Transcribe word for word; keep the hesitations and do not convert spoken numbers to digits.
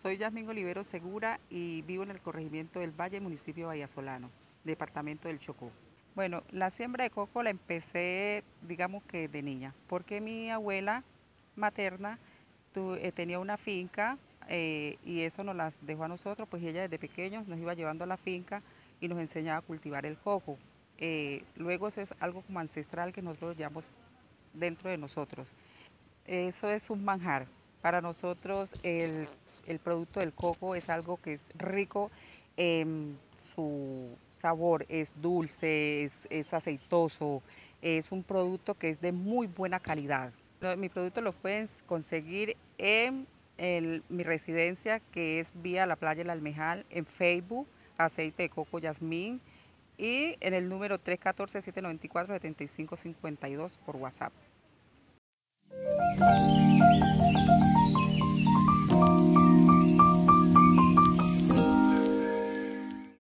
soy Yasmín Olivero Segura y vivo en el corregimiento del Valle, municipio de Vallasolano, departamento del Chocó. Bueno, la siembra de coco la empecé, digamos que de niña, porque mi abuela materna tu- eh, tenía una finca eh, y eso nos las dejó a nosotros, pues ella desde pequeños nos iba llevando a la finca y nos enseñaba a cultivar el coco. Eh, luego eso es algo como ancestral que nosotros llevamos dentro de nosotros. Eso es un manjar. Para nosotros el, el producto del coco es algo que es rico en su sabor, es dulce, es, es aceitoso, es un producto que es de muy buena calidad. Lo- Mi producto lo pueden conseguir en el- mi residencia, que es vía la playa El Almejal, en Facebook, aceite de coco Yasmín, y en el número tres uno cuatro, siete nueve cuatro, siete cinco cinco dos por WhatsApp.